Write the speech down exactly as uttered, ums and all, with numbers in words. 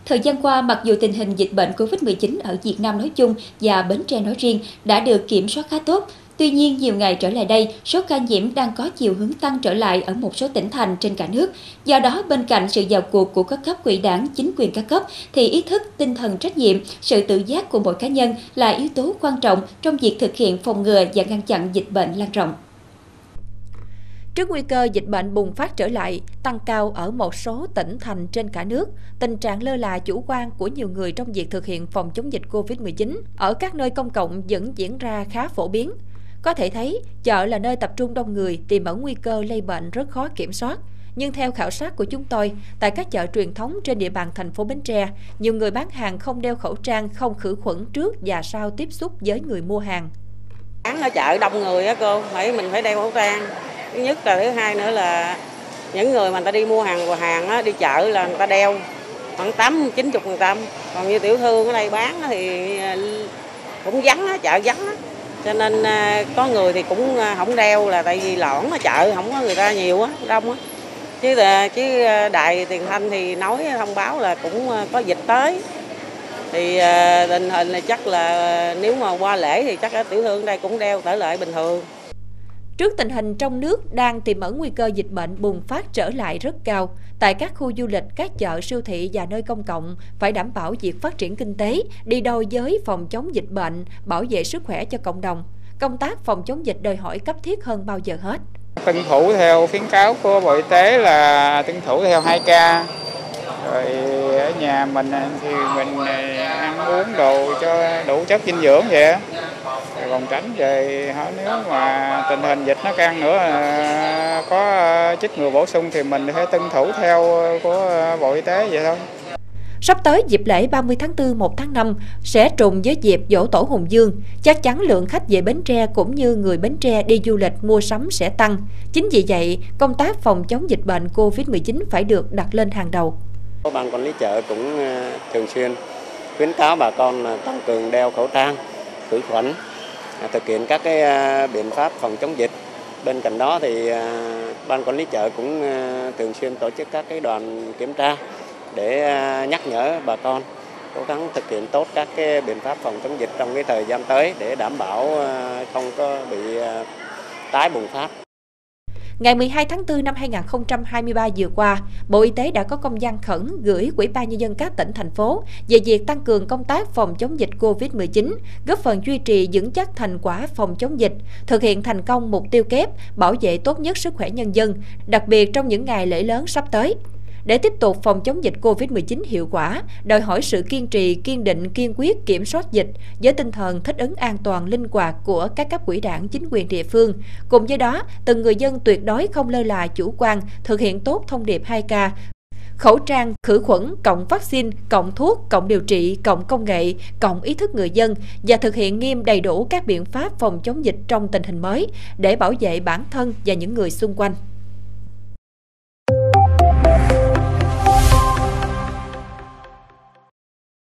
Thời gian qua, mặc dù tình hình dịch bệnh Covid mười chín ở Việt Nam nói chung và Bến Tre nói riêng đã được kiểm soát khá tốt, tuy nhiên nhiều ngày trở lại đây, số ca nhiễm đang có chiều hướng tăng trở lại ở một số tỉnh thành trên cả nước. Do đó, bên cạnh sự vào cuộc của các cấp ủy đảng, chính quyền các cấp, thì ý thức, tinh thần trách nhiệm, sự tự giác của mỗi cá nhân là yếu tố quan trọng trong việc thực hiện phòng ngừa và ngăn chặn dịch bệnh lan rộng. Trước nguy cơ dịch bệnh bùng phát trở lại, tăng cao ở một số tỉnh thành trên cả nước, tình trạng lơ là chủ quan của nhiều người trong việc thực hiện phòng chống dịch Covid mười chín ở các nơi công cộng vẫn diễn ra khá phổ biến. Có thể thấy, chợ là nơi tập trung đông người, tiềm ẩn nguy cơ lây bệnh rất khó kiểm soát. Nhưng theo khảo sát của chúng tôi, tại các chợ truyền thống trên địa bàn thành phố Bến Tre, nhiều người bán hàng không đeo khẩu trang, không khử khuẩn trước và sau tiếp xúc với người mua hàng. Bán ở chợ đông người á cô, phải mình phải đeo khẩu trang. Thứ nhất là thứ hai nữa là những người mà người ta đi mua hàng của hàng á, đi chợ là người ta đeo khoảng tám chín mươi phần trăm. Còn như tiểu thương ở đây bán thì cũng vắng á, chợ vắng á. Cho nên có người thì cũng không đeo là tại vì lõn ở chợ không có người ta nhiều á, đông á. Chứ chứ đài truyền thanh thì nói thông báo là cũng có dịch tới. Thì tình hình là chắc là nếu mà qua lễ thì chắc tiểu thương ở đây cũng đeo trở lại bình thường. Trước tình hình trong nước đang tiềm ẩn nguy cơ dịch bệnh bùng phát trở lại rất cao, tại các khu du lịch, các chợ, siêu thị và nơi công cộng phải đảm bảo việc phát triển kinh tế, đi đôi với phòng chống dịch bệnh, bảo vệ sức khỏe cho cộng đồng. Công tác phòng chống dịch đòi hỏi cấp thiết hơn bao giờ hết. Tuân thủ theo khuyến cáo của Bộ Y tế là tuân thủ theo hai K. Rồi ở nhà mình thì mình ăn uống đồ cho đủ chất dinh dưỡng vậy á. Còn tránh về nếu mà tình hình dịch nó căng nữa có chích ngừa bổ sung thì mình phải tuân thủ theo của Bộ Y tế vậy thôi. Sắp tới dịp lễ ba mươi tháng tư, một tháng năm sẽ trùng với dịp Giỗ Tổ Hùng Vương, chắc chắn lượng khách về Bến Tre cũng như người Bến Tre đi du lịch mua sắm sẽ tăng. Chính vì vậy, công tác phòng chống dịch bệnh Covid mười chín phải được đặt lên hàng đầu. Ban quản lý chợ cũng thường xuyên khuyến cáo bà con tăng cường đeo khẩu trang, khử khuẩn, thực hiện các cái biện pháp phòng chống dịch. Bên cạnh đó thì ban quản lý chợ cũng thường xuyên tổ chức các cái đoàn kiểm tra để nhắc nhở bà con cố gắng thực hiện tốt các cái biện pháp phòng chống dịch trong cái thời gian tới để đảm bảo không có bị tái bùng phát. Ngày mười hai tháng tư năm hai nghìn không trăm hai mươi ba vừa qua, Bộ Y tế đã có công văn khẩn gửi Ủy ban Nhân dân các tỉnh, thành phố về việc tăng cường công tác phòng chống dịch Covid mười chín, góp phần duy trì vững chắc thành quả phòng chống dịch, thực hiện thành công mục tiêu kép, bảo vệ tốt nhất sức khỏe nhân dân, đặc biệt trong những ngày lễ lớn sắp tới. Để tiếp tục phòng chống dịch Covid mười chín hiệu quả, đòi hỏi sự kiên trì, kiên định, kiên quyết kiểm soát dịch với tinh thần thích ứng an toàn, linh hoạt của các cấp ủy đảng, chính quyền địa phương. Cùng với đó, từng người dân tuyệt đối không lơ là chủ quan, thực hiện tốt thông điệp hai K, khẩu trang, khử khuẩn, cộng vaccine, cộng thuốc, cộng điều trị, cộng công nghệ, cộng ý thức người dân và thực hiện nghiêm đầy đủ các biện pháp phòng chống dịch trong tình hình mới để bảo vệ bản thân và những người xung quanh.